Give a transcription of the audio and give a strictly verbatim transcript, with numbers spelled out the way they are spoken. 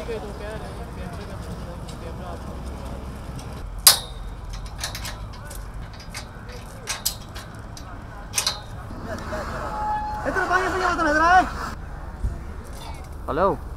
Pay तो कह रहे हैं कैमरे का कैमरा आपको इधर पानी पिया होता नजर आए। हेलो